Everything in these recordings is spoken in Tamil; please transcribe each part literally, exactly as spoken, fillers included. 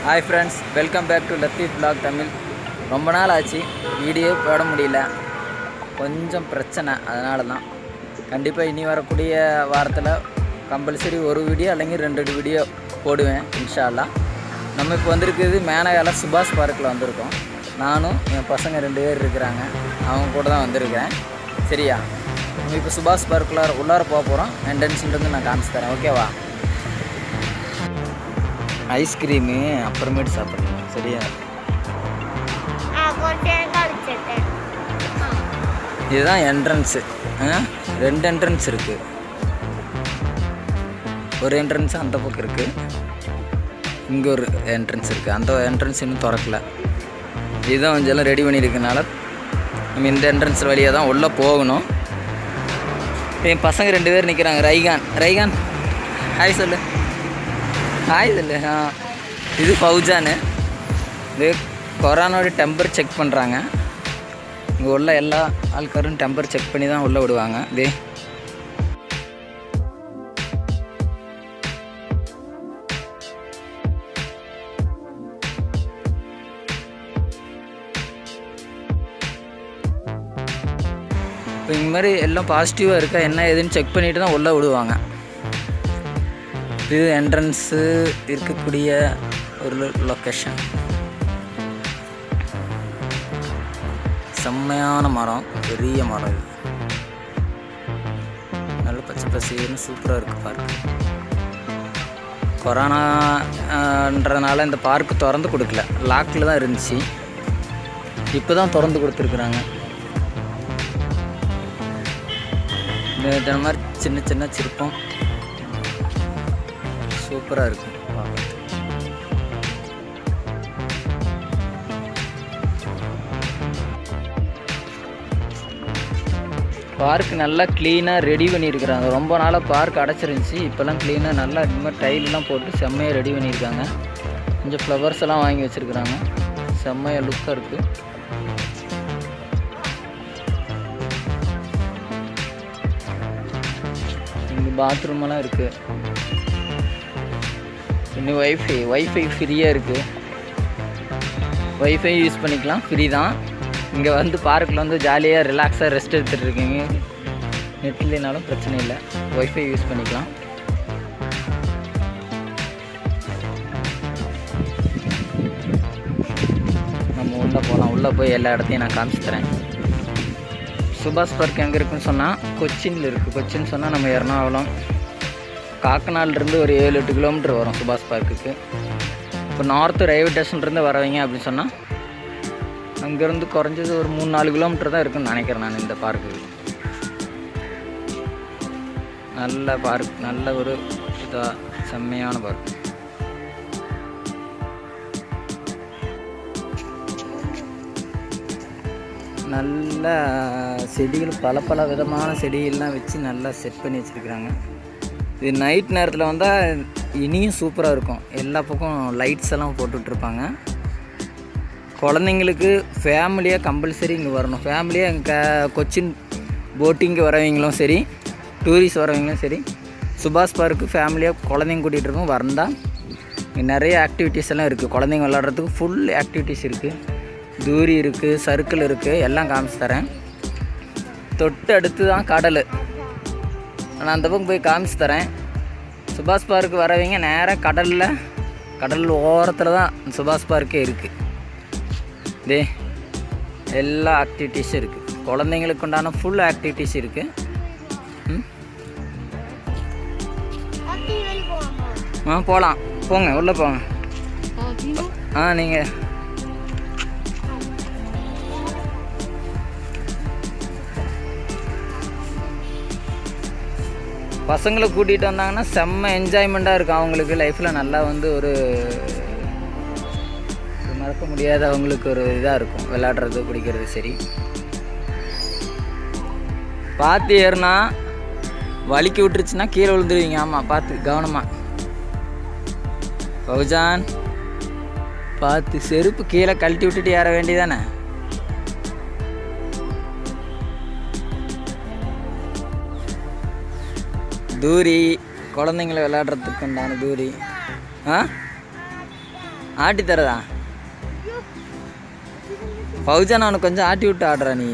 Hi friends, welcome back to Latif Vlog Tamil. ரொம்ப நாள் ஆச்சு வீடியோ போட முடியல, கொஞ்சம் பிரச்சனை. அதனால தான் கண்டிப்பாக இனி வரக்கூடிய வாரத்தில் கம்பல்சரி ஒரு வீடியோ அல்லங்க ரெண்டு வீடியோ போடுவேன் இன்ஷா அல்லாஹ். நம்ம இப்போ வந்திருக்கிறது மேனகால சுபாஷ் பார்க்கில் வந்திருக்கோம். நானும் என் பசங்க ரெண்டு பேர் இருக்கிறாங்க, அவங்க கூட தான் வந்திருக்கிறேன். சரியா, நம்ம இப்போ சுபாஷ் பார்க்கில் உள்ளார போக போகிறோம். என்ட்ரன்ஸ்லேருந்து நான் காமிச்சு தரேன், ஓகேவா? ஐஸ்கிரீமு அப்புறமேட்டு சாப்பிட்றேன், சரியா? இதுதான் என்ட்ரன்ஸு. ரெண்டு என்ட்ரன்ஸ் இருக்குது. ஒரு என்ட்ரன்ஸ் அந்த பக்கம் இருக்குது, இங்கே ஒரு என்ட்ரன்ஸ் இருக்குது. அந்த என்ட்ரன்ஸ் இன்னும் திறக்கல. இதுதான் கொஞ்சம் எல்லாம் ரெடி பண்ணியிருக்கனால நம்ம இந்த என்ட்ரன்ஸ் வழியாக தான் உள்ளே போகணும். என் பசங்க ரெண்டு பேர் நிற்கிறாங்க. ரைகான் ரைகான் ஹாய் சொல்லு, ஹாய் சொல்லு. ஆ, இது ஃபவுஜானு. இது கொரோனாவோட டெம்பர் செக் பண்ணுறாங்க. இங்கே உள்ள எல்லா ஆள்காரும் டெம்பர் செக் பண்ணி தான் உள்ளே விடுவாங்க. இது இப்போ இந்த மாதிரி எல்லாம் பாசிட்டிவாக இருக்கா என்ன ஏதுன்னு செக் பண்ணிவிட்டு தான் உள்ளே விடுவாங்க. இது என்ட்ரன்ஸு இருக்கக்கூடிய ஒரு லொக்கேஷன். செம்மையான மரம், பெரிய மரம். இது நல்ல பச்சை பசேன்னு சூப்பராக இருக்குது பார்க். கொரோனான்றதுனால இந்த பார்க்கு திறந்து கொடுக்கல, லாக்கில் தான் இருந்துச்சு. இப்போ தான் திறந்து கொடுத்துருக்குறாங்க. இந்த மாதிரி சின்ன சின்ன சிற்பம் சூப்பராக இருக்குது. பார்க் நல்லா க்ளீனாக ரெடி பண்ணியிருக்கிறாங்க. ரொம்ப நாளாக பார்க் அடைச்சிருந்துச்சி, இப்போல்லாம் க்ளீனாக நல்லா இந்த மாதிரி டைலெலாம் போட்டு செம்மையாக ரெடி பண்ணியிருக்காங்க. கொஞ்சம் ஃப்ளவர்ஸ் எல்லாம் வாங்கி வச்சுருக்குறாங்க, செம்மையாக லுக்காக இருக்குது. இங்கே பாத்ரூமெல்லாம் இருக்குது. இன்னும் ஒய்ஃபை ஒய்ஃபை ஃப்ரீயாக இருக்குது. ஒய்ஃபை யூஸ் பண்ணிக்கலாம், ஃப்ரீ தான். இங்கே வந்து பார்க்கில் வந்து ஜாலியாக ரிலாக்ஸாக ரெஸ்ட் எடுத்துகிட்டு இருக்கீங்க. நெட் இல்லைனாலும் பிரச்சனை இல்லை, ஒய்ஃபை யூஸ் பண்ணிக்கலாம். நம்ம உள்ளே போகலாம். உள்ளே போய் எல்லா இடத்தையும் நான் காமிச்சு தரேன். சுபாஷ் பார்க் எங்கே இருக்குன்னு சொன்னால் கொச்சினில் இருக்குது. கொச்சின்னு சொன்னால் நம்ம எர்ணாகுளம் காக்கநாள்லேருந்து ஒரு ஏழு எட்டு கிலோமீட்டர் வரும் சுபாஷ் பார்க்குக்கு. இப்போ நார்த்து ரயில்வே ஸ்டேஷன்லேருந்து வரவங்க அப்படின்னு சொன்னால் அங்கேருந்து குறைஞ்சது ஒரு மூணு நாலு கிலோமீட்டர் தான் இருக்குன்னு நினைக்கிறேன் நான். இந்த பார்க்குக்கு நல்ல பார்க், நல்ல ஒரு இதாக செம்மையான பார்க். நல்ல செடிகள், பல பல விதமான செடிகள்லாம் வச்சு நல்லா செட் பண்ணி வச்சுருக்குறாங்க. இது நைட் நேரத்தில் வந்தால் இனியும் சூப்பராக இருக்கும். எல்லா பக்கம் லைட்ஸ் எல்லாம் போட்டுட்ருப்பாங்க. குழந்தைங்களுக்கு ஃபேமிலியாக கம்பல்சரி இங்கே வரணும். ஃபேமிலியாக இங்கே கொச்சின் போட்டிங்கு வரவங்களும் சரி, டூரிஸ்ட் வரவங்களும் சரி, சுபாஷ் பார்க்கு ஃபேமிலியாக குழந்தைங்க கூட்டிகிட்டு இருக்கோம். வந்தால் இங்கே நிறைய ஆக்டிவிட்டீஸ் எல்லாம் இருக்குது. குழந்தைங்க விளாட்றதுக்கு ஃபுல் ஆக்டிவிட்டீஸ் இருக்குது. தூரி இருக்குது, சர்க்கிள் இருக்குது, எல்லாம் காமிச்சு தரேன். தொட்டு அடுத்து தான் கடல். நான் அந்த பக்கம் போய் காமிச்சு தரேன். சுபாஷ் பார்க்கு வரவங்க நேராக கடலில், கடல் ஓரத்தில் தான் சுபாஷ் பார்க்கே இருக்குது. இதே எல்லா ஆக்டிவிட்டீஸும் இருக்குது. குழந்தைங்களுக்கு உண்டான ஃபுல் ஆக்டிவிட்டீஸ் இருக்குது. ம் ஆ போகலாம், போங்க உள்ளே போங்க. ஆ நீங்கள் பசங்களை கூட்டிகிட்டு வந்தாங்கன்னா செம்ம என்ஜாய்மெண்ட்டாக இருக்கும். அவங்களுக்கு லைஃப்பில் நல்லா வந்து ஒரு மறக்க முடியாத அவங்களுக்கு ஒரு இதாக இருக்கும். விளையாடுறது, பிடிக்கிறது. சரி, பார்த்து ஏறுனா வலிக்கி விட்டுருச்சுன்னா கீழே விழுந்துருவீங்க. ஆமாம், பார்த்து கவனமாக. ஃபவுஜான் பார்த்து, செருப்பு கீழே கழட்டி விட்டுட்டு ஏற வேண்டியதானே. தூரி குழந்தைங்களை விளையாடுறதுக்கு உண்டான தூரி. ஆ ஆட்டி தரதா? ஃபௌஜா நான் கொஞ்சம் ஆட்டி விட்டு ஆடுறா நீ.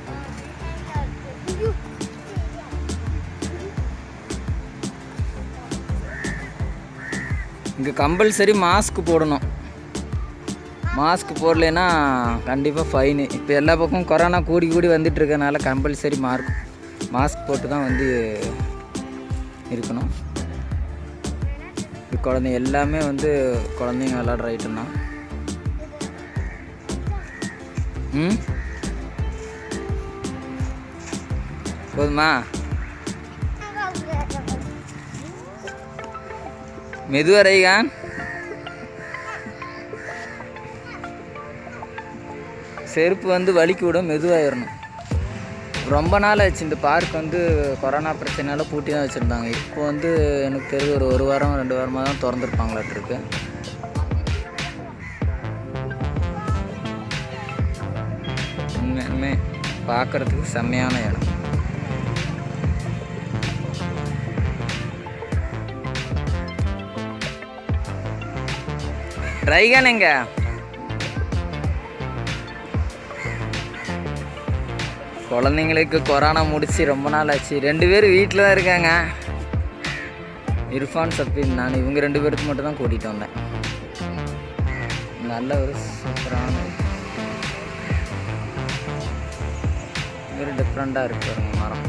இங்கே கம்பல்சரி மாஸ்க் போடணும். மாஸ்க் போடலைன்னா கண்டிப்பாக ஃபைனு. இப்போ எல்லா பக்கமும் கொரோனா கூடி கூடி வந்துட்டு இருக்கனால கம்பல்சரி மார்க் மாஸ்க் போட்டு தான் வந்து இருக்கணும். குழந்தைங்க எல்லாமே வந்து குழந்தைங்க விளாட்ற ஐட்டம் தான். ம் போதுமா? மெதுவா ரைகான். செருப்பு வந்து வலிக்கு விடும், மெதுவாகிடணும். ரொம்ப நாள் ஆச்சு இந்த பார்க் வந்து கொரோனா பிரச்சனையால பூட்டி தான் வச்சுருந்தாங்க. இப்போ வந்து எனக்கு தெரிஞ்சு ஒரு ஒரு வாரம் ரெண்டு வாரமாக தான் திறந்துருப்பாங்களாட்டிருக்கு. உண்மையுமே பார்க்குறதுக்கு செம்மையான இடம். ரைகான் எங்க? குழந்தைங்களுக்கு கொரோனா முடிச்சு ரொம்ப நாள் ஆச்சு. ரெண்டு பேர் வீட்டில் தான் இருக்காங்க. இர்ஃபான் சப்ரீன் நான் இவங்க ரெண்டு பேருக்கு மட்டும் தான் கூட்டிகிட்டு வந்தேன். நல்ல ஒரு சூப்பரான ஒரு டிஃப்ரெண்ட்டாக இருக்கு பாருங்க மரம்.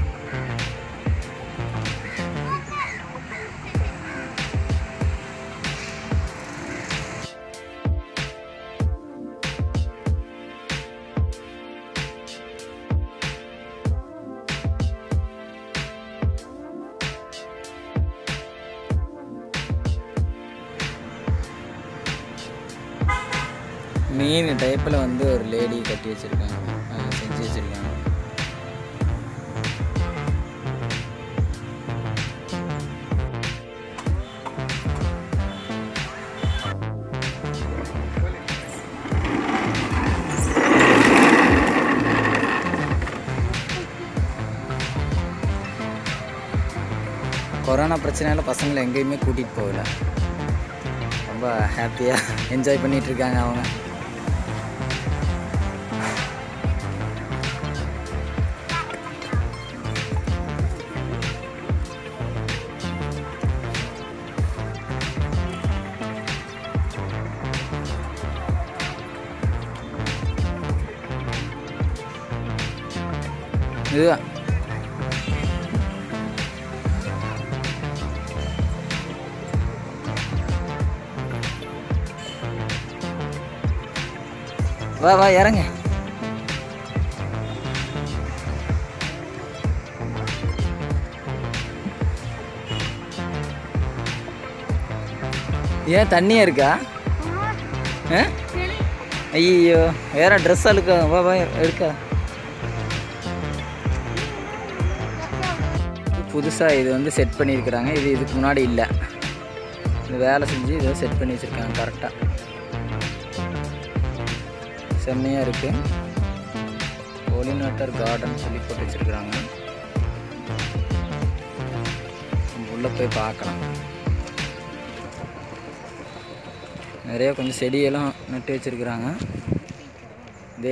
மீன் டைப்பில் வந்து ஒரு லேடி கட்டி வச்சுருக்காங்க, செஞ்சு வச்சுருக்காங்க. கொரோனா பிரச்சனையால் பசங்களை எங்கேயுமே கூட்டிகிட்டு போகல. ரொம்ப ஹாப்பியாக என்ஜாய் பண்ணிகிட்டு இருக்காங்க அவங்க. இதுதான் வா வா இறங்க. ஏன் தண்ணியா இருக்கா? ஐயோ வேற ட்ரெஸ் அழுக்கா. வா வா இருக்கா. புதுசாக இது வந்து செட் பண்ணியிருக்கிறாங்க. இது இதுக்கு முன்னாடி இல்லை. இது வேலை செஞ்சு இதை செட் பண்ணி வச்சுருக்காங்க கரெக்டாக. செம்மையாக இருக்குது. போலினாட்டர் கார்டன் சொல்லி போட்டு வச்சுருக்குறாங்க. உள்ளே போய் பார்க்கலாம். நிறையா கொஞ்சம் செடியெல்லாம் நட்டு வச்சுருக்குறாங்க. இதே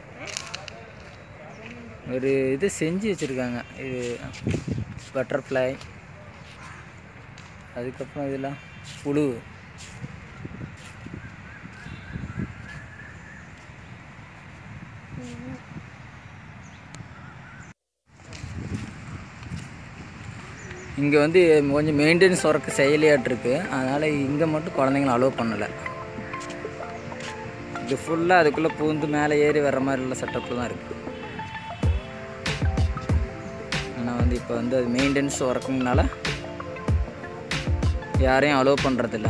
ஒரு இது செஞ்சு வச்சுருக்காங்க. இது பட்டர்ஃப்ளை, அதுக்கப்புறம் இதெல்லாம் புழு. இங்கே வந்து கொஞ்சம் மெயின்டெனன்ஸ் ஒர்க்கு செயலியாட்டிருக்கு. அதனால் இங்கே மட்டும் குழந்தைங்கள அலோவ் பண்ணலை. இது ஃபுல்லாக அதுக்குள்ளே பூந்து மேலே ஏறி வர்ற மாதிரி உள்ள செட்டப்பில் தான் இருக்குது. ஆனால் வந்து இப்போ வந்து அது மெயின்டெனன்ஸ் ஒர்க்குங்கனால யாரையும் அலோவ் பண்ணுறதில்ல.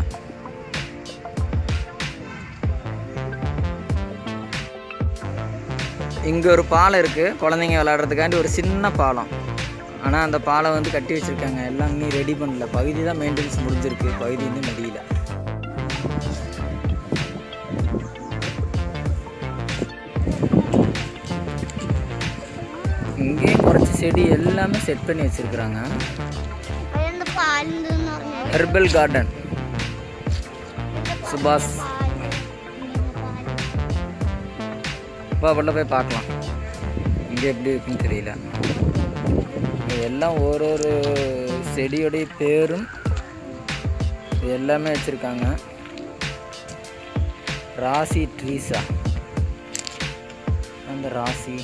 இங்கே ஒரு பாலம் இருக்குது குழந்தைங்க விளையாடுறதுக்காண்டி, ஒரு சின்ன பாலம். ஆனால் அந்த பாலம் வந்து கட்டி வச்சுருக்காங்க. எல்லாம் இன்னும் ரெடி பண்ணல. பகுதி தான் மெயின்டெனன்ஸ் முடிஞ்சிருக்கு, பகுதி இன்னும் முடியல. இங்கேயும் குறைச்சி செடி எல்லாமே செட் பண்ணி வச்சுருக்குறாங்க. ஹெர்பல் கார்டன் சுபாஷ் இப்போ உள்ள போய் பார்க்கலாம் இங்கே எப்படி இருக்குன்னு தெரியல. எல்லாம் ஒரு ஒரு செடியோடைய பேரும் எல்லாமே வச்சுருக்காங்க. ராசி ட்ரீஸா அந்த ராசி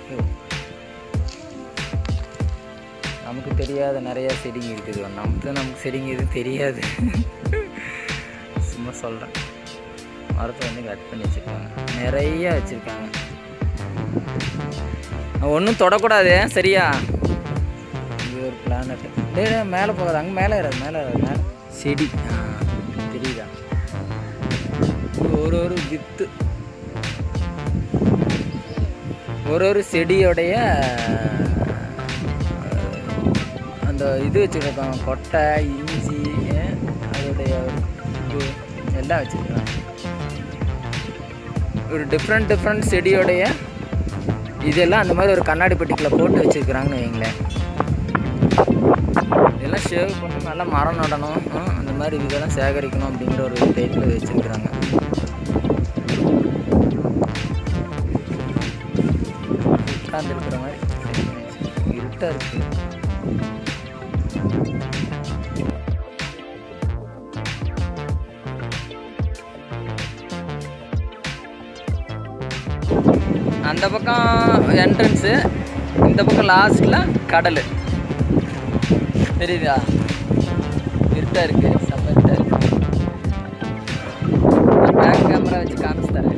நமக்கு தெரியாத நிறையா செடிங்க இருக்குது. நமக்கு நமக்கு செடிங்க இது தெரியாது. சும்மா சொல்கிறேன். மரத்தை வந்து கட் பண்ணி வச்சுருக்காங்க, நிறையா வச்சுருக்காங்க. ஒன்றும் தொடக்கூடாது சரியா? இது ஒரு பிளானட். டே மேலே போகாது, அங்கே மேலே ஏறாது, மேலே ஏறாது. மேலே செடி தெரியுதா? ஒரு ஒரு வித்து ஒரு ஒரு செடியோடைய அந்த இது வச்சுருக்காங்க. கொட்டை, இஞ்சி, அதோடைய இது எல்லாம் வச்சுருக்காங்க. ஒரு டிஃப்ரெண்ட் டிஃப்ரெண்ட் செடியோடைய இதெல்லாம் அந்த மாதிரி ஒரு கண்ணாடி பெட்டிக்குள்ளே போட்டு வச்சுருக்குறாங்கன்னு வைங்களேன். இதெல்லாம் சேவ் பண்ணி நல்லா மரம் நடணும், அந்த மாதிரி இதெல்லாம் சேகரிக்கணும் அப்படிங்கிற ஒரு டைப்பில் வச்சுருக்குறாங்க. உட்காந்துருக்கிற மாதிரி இருட்டாக இருக்குது. அந்த பக்கம் என்ட்ரன்ஸு, இந்த பக்கம் லாஸ்ட்டில் கடல் தெரியுதா? இருட்டாக இருக்குது, செம்ம இருட்டாக இருக்குது. பேக் கேமரா வச்சு காமிச்சு தரேன்.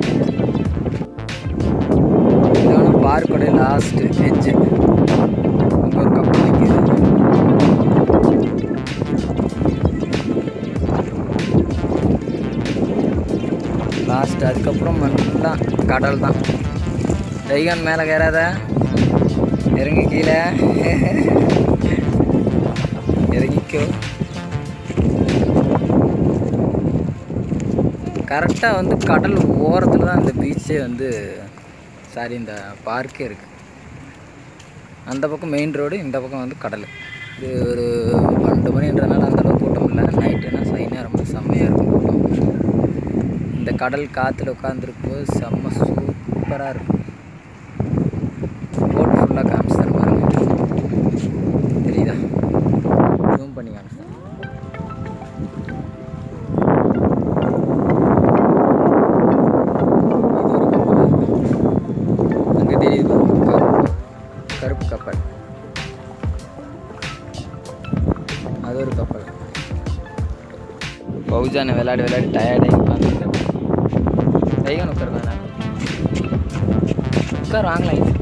இதோட பார்க்கோடைய லாஸ்ட்டு எட்ஜு. அங்கே ஒரு கப்பல் நிற்கிது. லாஸ்ட் அதுக்கப்புறம் மட்டும்தான் கடல் தான். டைகான் மேலே ஏறாத, இறங்கி கீழே இறங்கிக்கோ. கரெக்டாக வந்து கடல் ஓரத்தில் தான் இந்த பீச்சே வந்து சாரி இந்த பார்க்கே இருக்குது. அந்த பக்கம் மெயின் ரோடு, இந்த பக்கம் வந்து கடல். இது ஒரு பன்னெண்டு மணின்றதுனால அந்தளவுக்கு கூட்டம் இல்லை. நைட்டுன்னா சைனாக ரொம்ப செம்மையாக இருக்கும் கூட்டம். இந்த கடல் காற்றுல உட்காந்துருக்கும்போது செம்ம சூப்பராக இருக்கும். போட்டு ஃபுல்லாக காமிச்சு தர பாருங்க, தெரியுதா? ஜூம் பண்ணி காமிச்சு தரேன். இது ஒரு கப்பல், அங்கே தெரியுது கருப்பு கப்பல். அது ஒரு கப்பல். பௌஜானை விளையாடி விளையாடி டயர்டாகி உட்காந்துருக்கேன். டைகன் உட்காருங்க, உட்கார் வாங்கலாம். ஐஸ்கிரீம்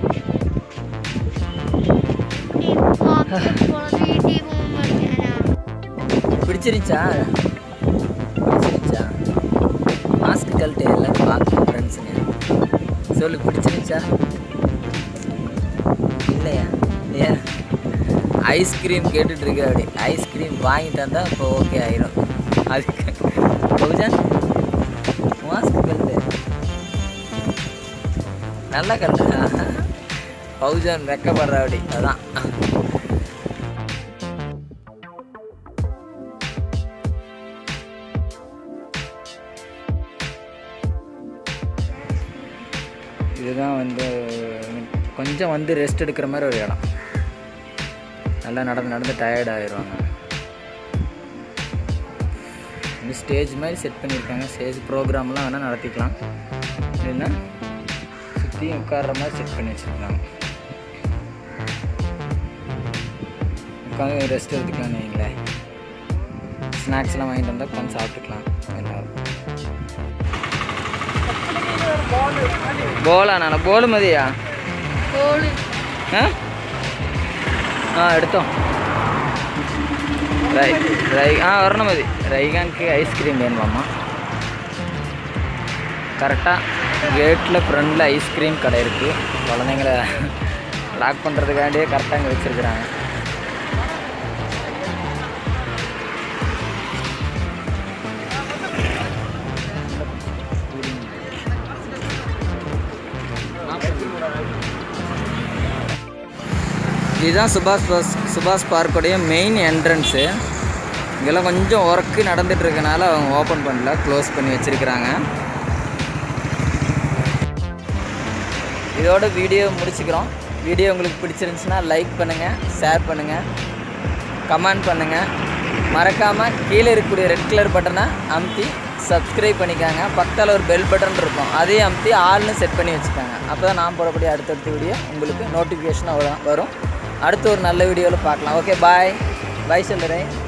பிடிச்சிருச்சா? பிடிச்சிருச்சா? மாஸ்க் கழட்டு, எல்லாரும் பார்க்கணும் ஃப்ரெண்ட்ஸுங்க. சொல்லு, பிடிச்சிருச்சா? இல்லையா? ஏன் ஐஸ்கிரீம் கேட்டுட்ருக்க? அப்படி ஐஸ்கிரீம் வாங்கி தந்தால் இப்போ ஓகே ஆயிரும். அதுக்கு பௌஜான் மாஸ்க் கழட்டு, நல்லா கழட்டு. பௌஜான் வெக்கப்படுற அப்படி. அதான் இதுதான் வந்து கொஞ்சம் வந்து ரெஸ்ட் எடுக்கிற மாதிரி ஒரு இடம். நல்லா நடந்து நடந்து டயர்ட் ஆகிடுவாங்க. இந்த ஸ்டேஜ் மாதிரி செட் பண்ணியிருக்காங்க. ஸ்டேஜ் ப்ரோக்ராம்லாம் வேணால் நடத்திக்கலாம், இல்லைன்னா சுற்றியும் உட்கார்ற மாதிரி செட் பண்ணி வச்சுருக்காங்க. உட்காந்து ரெஸ்ட் எடுத்துக்கலாம்னு வைங்களேன். ஸ்நாக்ஸ்லாம் வாங்கிட்டு வந்தால் உட்காந்து சாப்பிட்டுக்கலாம் எல்லோரும். போலா நான் போலு மதியா ஆ எடுத்தோம். ரை ரை ஆ வரணும் மதி. ரைகானுக்கு ஐஸ்கிரீம் வேணுமாம்மா. கரெக்டாக கேட்டில் ஃப்ரண்டில் ஐஸ்கிரீம் கடை இருக்குது. குழந்தைங்களை லாக் பண்ணுறதுக்காண்டியே கரெக்டாக அங்கே வச்சுருக்குறாங்க. இதுதான் சுபாஷ் பஸ் சுபாஷ் பார்க்குடைய மெயின் என்ட்ரன்ஸு. இங்கெல்லாம் கொஞ்சம் ஒர்க்கு நடந்துகிட்ருக்கனால அவங்க ஓப்பன் பண்ணல, க்ளோஸ் பண்ணி வச்சுருக்கிறாங்க. இதோட வீடியோ முடிச்சுக்கிறோம். வீடியோ உங்களுக்கு பிடிச்சிருந்துச்சுன்னா லைக் பண்ணுங்கள், ஷேர் பண்ணுங்கள், கமெண்ட் பண்ணுங்கள். மறக்காமல் கீழே இருக்கக்கூடிய ரெட் கலர் பட்டனை அமுத்தி சப்ஸ்கிரைப் பண்ணிக்காங்க. பக்கத்தில் ஒரு பெல் பட்டன் இருக்கும், அதையும் அமுத்தி ஆல்னு செட் பண்ணி வச்சுக்காங்க. அப்போ தான் நான் போடக்கூடிய அடுத்தடுத்த வீடியோ உங்களுக்கு நோட்டிஃபிகேஷனாக வரும். அடுத்து ஒரு நல்ல வீடியோவில் பார்க்கலாம். ஓகே, பாய் பாய் சொல்லுறேன்.